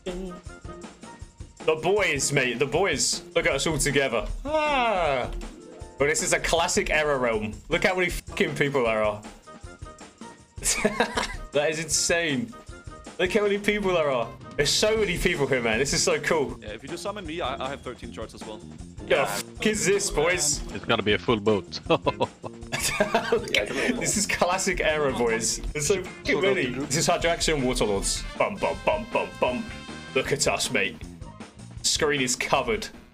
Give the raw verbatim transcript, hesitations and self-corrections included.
The boys, mate. The boys. Look at us all together. Ah. Well, this is a classic error realm. Look how many fucking people there are. That is insane. Look how many people there are. There's so many people here, man. This is so cool. Yeah, if you just summon me, I, I have thirteen shards as well. Yeah, what the fuck is this, boys? It's gonna be a full boat. This is classic error, boys. There's so fucking many. This is Hydraxian Waterlords. Bum, bum, bum, bum, bum. Look at us, mate. Screen is covered.